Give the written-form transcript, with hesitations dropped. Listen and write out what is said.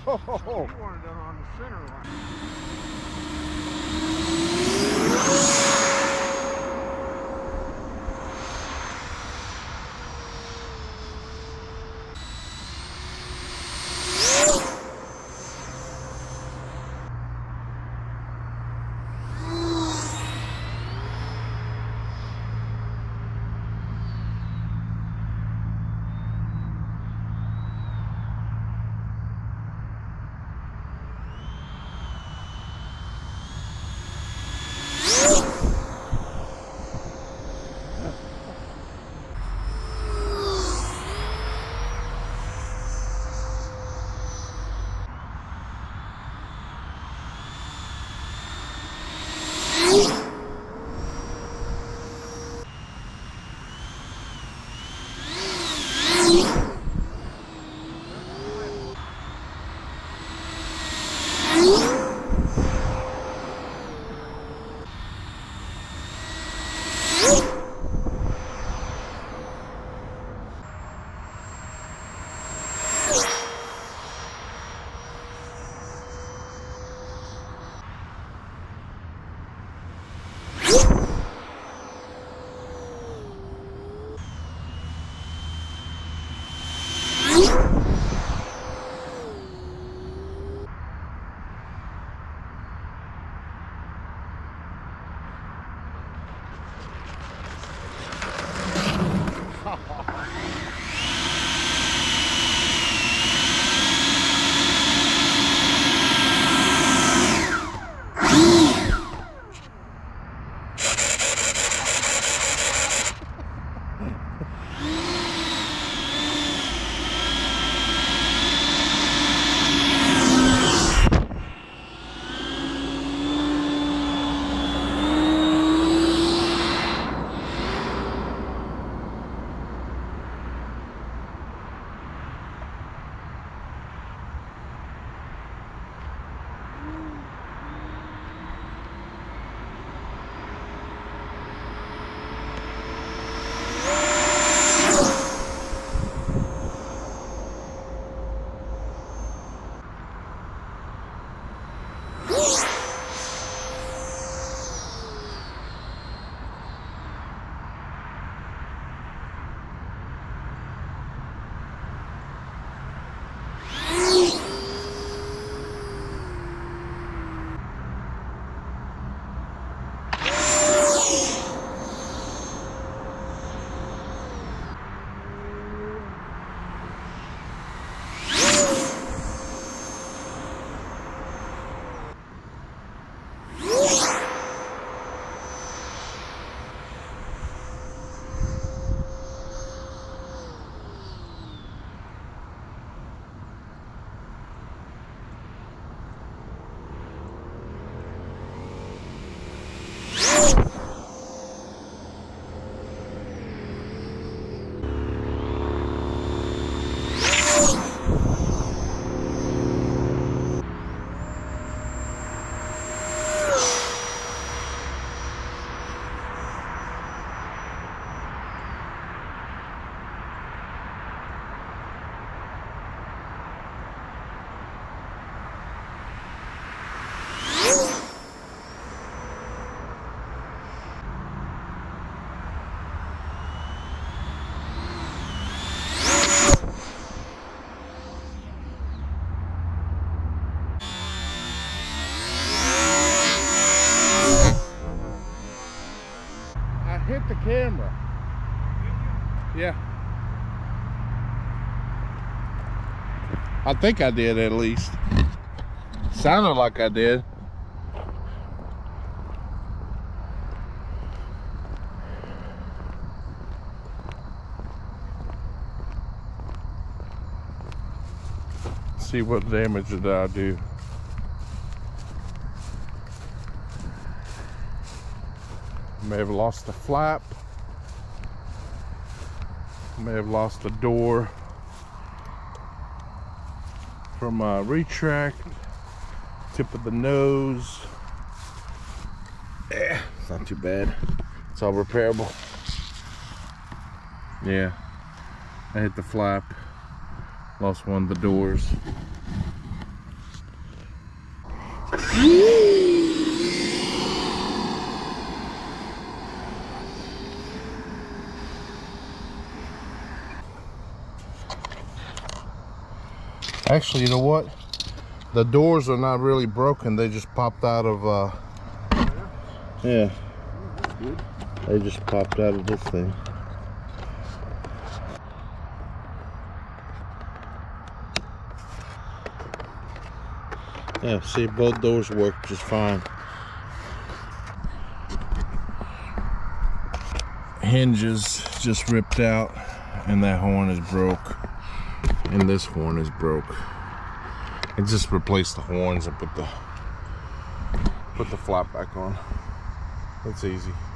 Oh. You wanted it on the center line. Hit the camera. Yeah. I think I did at least. Sounded like I did. See what damage did I do. May have lost a flap. May have lost a door from a retract. Tip of the nose. Yeah, it's not too bad. It's all repairable. Yeah, I hit the flap. Lost one of the doors. Actually, you know what? The doors are not really broken. They just popped out of, yeah. They just popped out of this thing. Yeah, see, both doors work just fine. Hinges just ripped out, and that horn is broke, and this horn is broke. I just replaced the horns and put the flap back on. That's easy.